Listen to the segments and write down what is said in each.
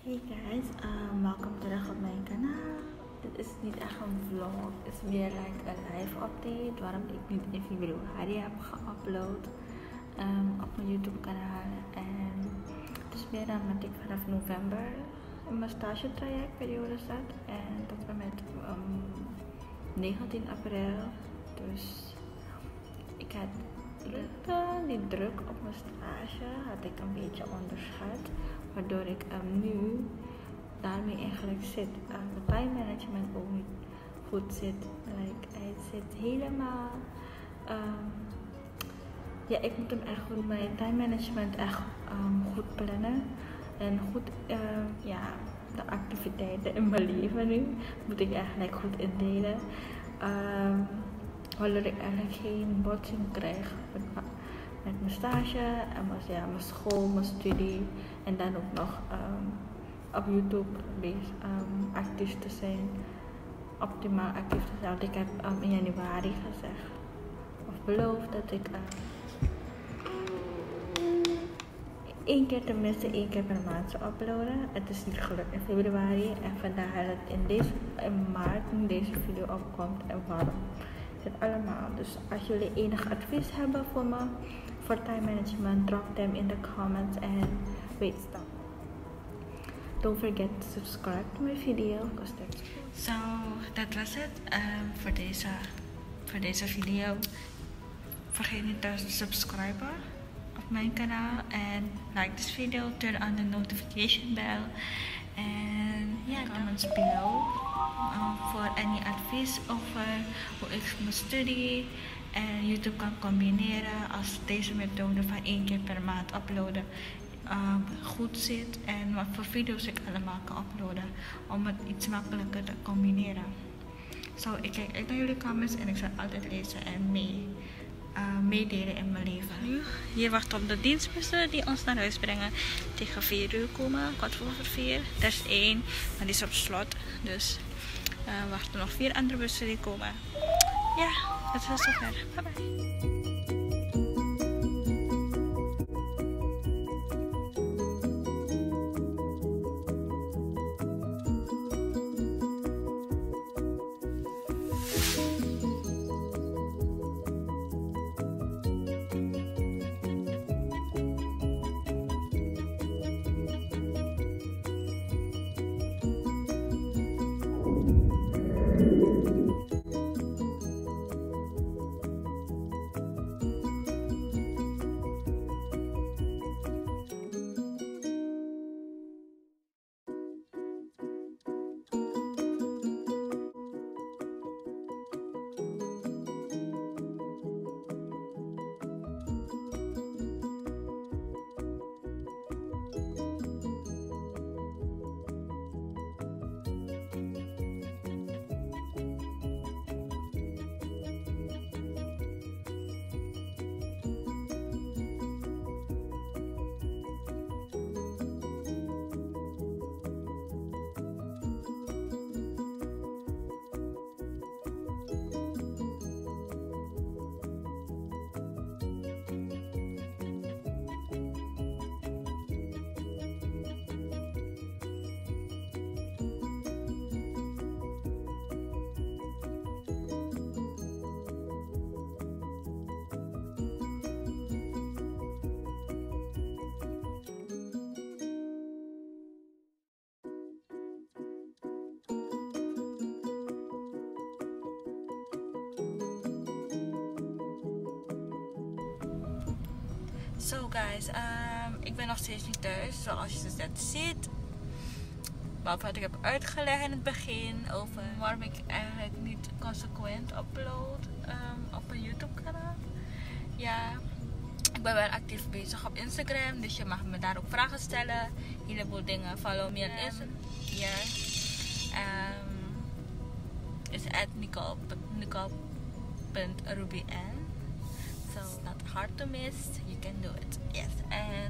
Hey guys, welkom terug op mijn kanaal. Dit is niet echt een vlog, het is meer like een live update waarom ik niet in februari heb geüpload op mijn YouTube kanaal. En het is meer dan dat ik vanaf november in mijn stage trajectperiode zat en tot en met 19 april. Dus ik had die druk op mijn stage had ik een beetje onderschat, waardoor ik nu daarmee eigenlijk zit. Mijn time management ook niet goed zit. Het zit helemaal. Ik moet hem echt goed, mijn time management echt goed plannen en goed de activiteiten in mijn leven nu moet ik eigenlijk goed indelen. Waardoor ik eigenlijk geen botsing krijg met mijn stage en mijn school, mijn studie en dan ook nog op YouTube actief te zijn, optimaal actief te zijn. Want ik heb in januari gezegd of beloofd dat ik tenminste één keer per maand zou uploaden. Het is niet gelukt in februari en vandaar dat het in maart nu deze video opkomt en waarom. Dit allemaal. Dus als jullie enig advies hebben voor me voor time management, drop them in the comments and stop. Don't forget to subscribe to my video because that's so dat was het voor deze video. Vergeet niet te subscriben op mijn kanaal en like this video, turn on the notification bell and comments below voor any advies over hoe ik mijn studie en YouTube kan combineren als deze methode van 1 keer per maand uploaden goed zit en wat voor video's ik allemaal kan uploaden om het iets makkelijker te combineren. Ik kijk uit naar jullie comments en ik zal altijd lezen en meedelen in mijn leven. Nu hier wachten op de dienstbussen die ons naar huis brengen. Tegen 4 uur komen, 4:15. Er is 1, maar die is op slot. Dus wachten nog 4 andere bussen die komen. Ja, het is zover. Bye bye. So guys, ik ben nog steeds niet thuis, zoals je dus net ziet. Maar wat ik heb uitgelegd in het begin over waarom ik eigenlijk niet consequent upload op mijn YouTube kanaal. Ja, ik ben wel actief bezig op Instagram, dus je mag me daar ook vragen stellen. Een heleboel dingen, follow me on Instagram. It's at nicole.rubyn. So it's not hard to miss. You can do it. Yes. En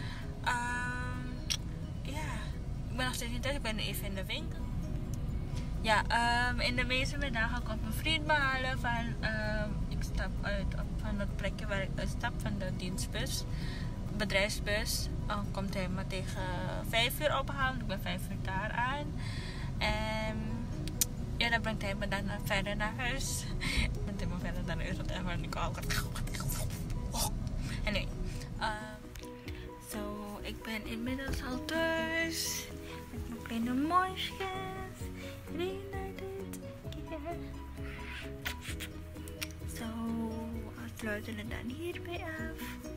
ik ben nog steeds niet thuis. Ik ben nu even in de winkel. Ja, in de meeste middagen komt mijn vriend me halen van ik stap uit van het plekje waar ik uitstap van de dienstbus. bedrijfsbus. Komt hij me tegen 5 uur ophalen. Ik ben 5 uur daar aan. En ja, dan brengt hij me dan verder naar huis. Brengt hij me verder naar huis. En ik al. Anyway. Ik ben inmiddels al thuis. Met mijn kleine mondjes. Reunited. Zo, we sluiten het dan hierbij af.